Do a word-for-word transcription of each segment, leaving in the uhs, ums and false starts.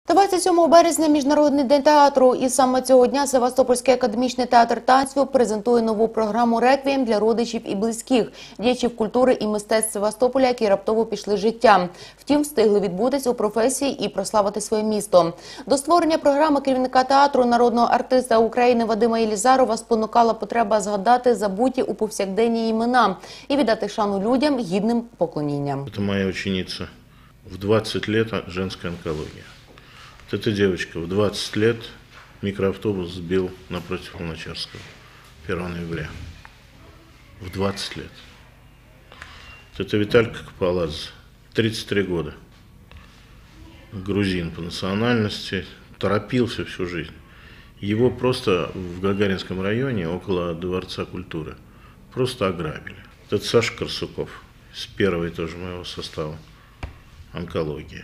двадцять сьомого березня – Міжнародний день театру. І саме цього дня Севастопольський академічний театр танцю презентує нову програму «Реквієм» для родичів і близьких, діячів культури і мистецтв Севастополя, які раптово пішли з життя. Втім, встигли відбутись у професії і прославити своє місто. До створення програми керівника театру, народного артиста України Вадима Єлізарова спонукала потреба згадати забуті у повсякденні імена і віддати шану людям гідним поклонінням. Це моя учениця в двадцать лет женська онкологія. Вот эта девочка в двадцать лет микроавтобус сбил напротив Луначарского первого ноября. В двадцать лет. Вот это Виталька Капаладзе, тридцать три года. Грузин по национальности, торопился всю жизнь. Его просто в Гагаринском районе, около Дворца культуры, просто ограбили. Это Саша Корсуков, с первого тоже моего состава, онкология.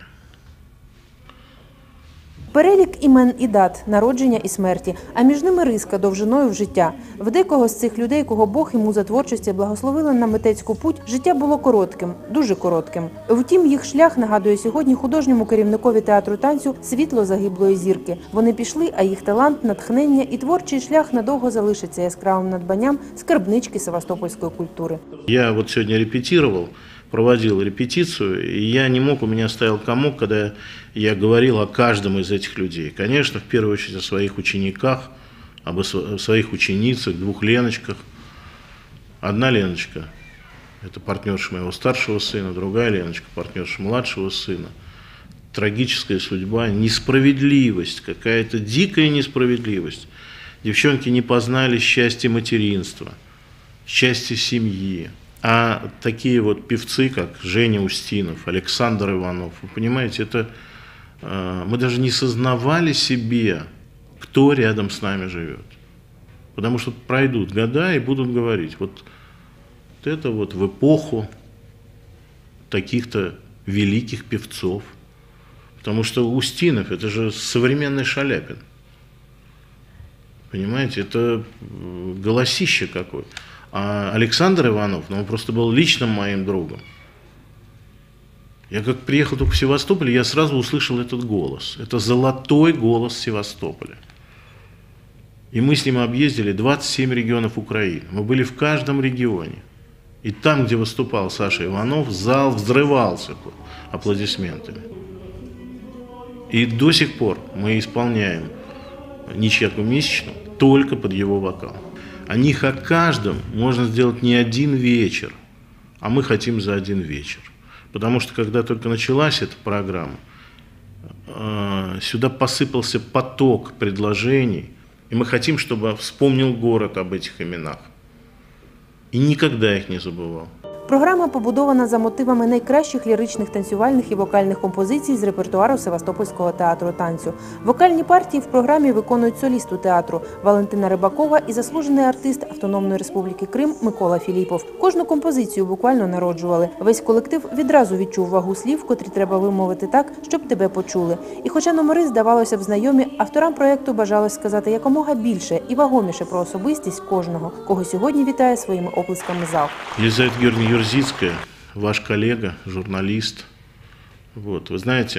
Перелік імен і дат, народження і смерті, а між ними риска довжиною в життя. В декого з цих людей, кого Бог і муза творчості благословили на митецьку путь, життя було коротким, дуже коротким. Втім, їх шлях нагадує сьогодні художньому керівникові театру танцю світло загиблої зірки. Вони пішли, а їх талант, натхнення і творчий шлях надовго залишиться яскравим надбанням скарбнички севастопольської культури. Я вот сьогодні репетировал, проводил репетицию, и я не мог, у меня стоял комок, когда я говорил о каждом из этих людей. Конечно, в первую очередь о своих учениках, об своих ученицах, двух Леночках. Одна Леночка – это партнерша моего старшего сына, другая Леночка – партнерша младшего сына. Трагическая судьба, несправедливость, какая-то дикая несправедливость. Девчонки не познали счастье материнства, счастье семьи. А такие вот певцы, как Женя Устинов, Александр Иванов, вы понимаете, это э, мы даже не сознавали себе, кто рядом с нами живет. Потому что пройдут года и будут говорить, вот, вот это вот в эпоху таких-то великих певцов. Потому что Устинов – это же современный Шаляпин. Понимаете, это голосище какое. А Александр Иванов, ну, он просто был личным моим другом. Я как приехал только в Севастополь, я сразу услышал этот голос. Это золотой голос Севастополя. И мы с ним объездили двадцать семь регионов Украины. Мы были в каждом регионе. И там, где выступал Саша Иванов, зал взрывался аплодисментами. И до сих пор мы исполняем «Ничьяку месячную» только под его вокал. О них о каждом можно сделать не один вечер, а мы хотим за один вечер. Потому что, когда только началась эта программа, сюда посыпался поток предложений, и мы хотим, чтобы вспомнил город об этих именах. И никогда их не забывал. Програма побудована за мотивами найкращих ліричних танцювальних і вокальних композицій з репертуару Севастопольського театру танцю. Вокальні партії в програмі виконують солісту театру Валентина Рибакова і заслужений артист Автономної Республіки Крим Микола Філіпов. Кожну композицію буквально народжували. Весь колектив відразу відчув вагу слів, котрі треба вимовити так, щоб тебе почули. І хоча номери, здавалося б, знайомі, авторам проєкту бажалось сказати якомога більше і вагоміше про особистість кожного, кого сьогодні вітає своїми оплесками зал. Юрзицкая, ваш коллега, журналист. Вот, вы знаете,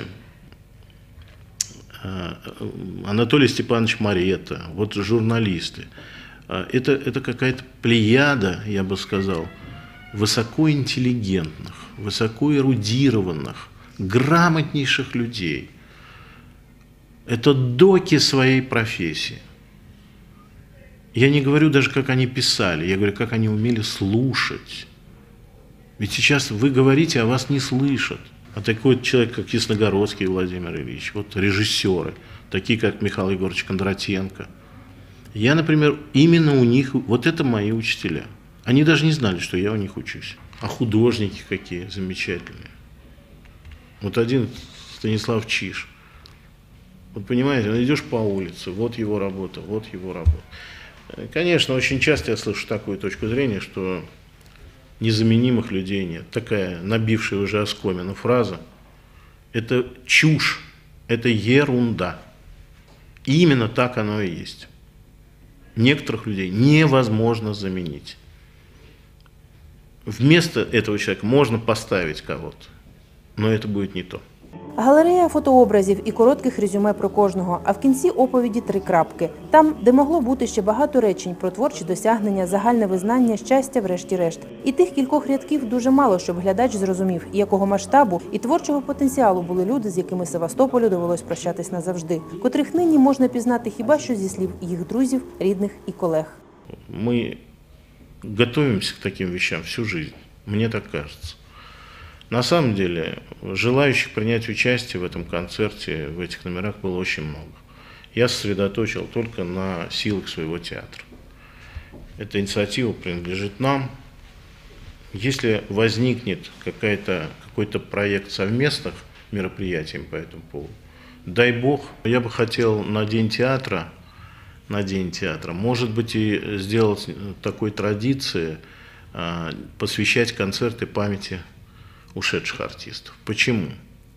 Анатолий Степанович Марета, вот журналисты. Это, это какая-то плеяда, я бы сказал, высокоинтеллигентных, высокоэрудированных, грамотнейших людей. Это доки своей профессии. Я не говорю даже, как они писали, я говорю, как они умели слушать. Ведь сейчас вы говорите, а вас не слышат. А такой человек, как Ясногородский Владимир Ильич, вот режиссеры, такие, как Михаил Егорович Кондратенко. Я, например, именно у них, вот это мои учителя. Они даже не знали, что я у них учусь. А художники какие замечательные. Вот один Станислав Чиж. Вот понимаете, ну, идешь по улице, вот его работа, вот его работа. Конечно, очень часто я слышу такую точку зрения, что незаменимых людей нет. Такая набившая уже оскомину фраза. Это чушь, это ерунда. И именно так оно и есть. Некоторых людей невозможно заменить. Вместо этого человека можно поставить кого-то, но это будет не то. Галерея фотообразів і коротких резюме про кожного, а в кінці оповіді три крапки. Там, де могло бути ще багато речень про творчі досягнення, загальне визнання, щастя, врешті-решт. І тих кількох рядків дуже мало, щоб глядач зрозумів, якого масштабу і творчого потенціалу були люди, з якими Севастополю довелось прощатись назавжди, котрих нині можна пізнати хіба що зі слів їх друзів, рідних і колег. Мы готовимся к таким вещам всю жизнь, мне так кажется. На самом деле, желающих принять участие в этом концерте, в этих номерах было очень много. Я сосредоточил только на силах своего театра. Эта инициатива принадлежит нам. Если возникнет какая-то, какой-то проект совместных мероприятий по этому поводу, дай бог, я бы хотел на День театра, на День театра, может быть, и сделать такой традиции, посвящать концерты памяти ушедших артистов. Почему?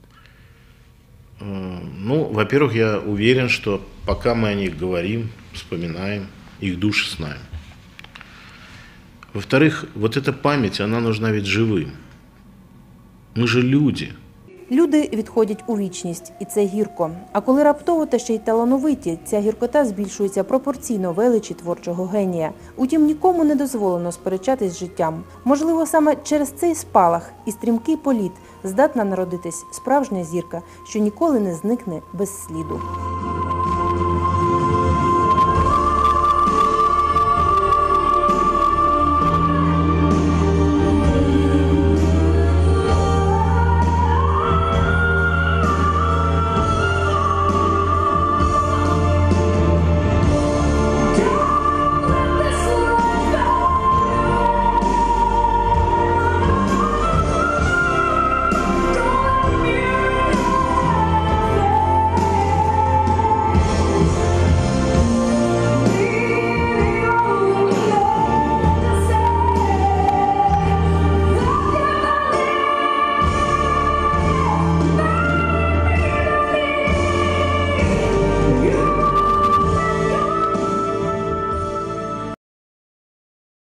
Ну, во-первых, я уверен, что пока мы о них говорим, вспоминаем, их души с нами. Во-вторых, вот эта память, она нужна ведь живым. Мы же люди. Люди відходять у вічність, і це гірко. А коли раптово та ще й талановиті, ця гіркота збільшується пропорційно величі творчого генія. Утім, нікому не дозволено сперечатись з життям. Можливо, саме через цей спалах і стрімкий політ здатна народитись справжня зірка, що ніколи не зникне без сліду.